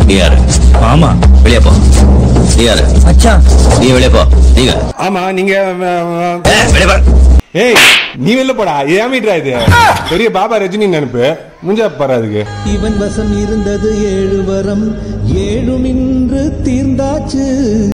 யாரு? ஆமா, வெளியே போ. யாரு? அச்சா, நீ வெளியே போ. நீங்க ஆமா, நீங்க வெளியே போ. ஏய், நீ வெளில போடா. ஏன் மீட்டரா இது? பெரிய பாபா ரஜினி நினைப்பு முஞ்சா பாரு. அதுக்கு இவன் வசம் இருந்தது 7 வரம், 7 இன்று தீர்ந்தாச்சு.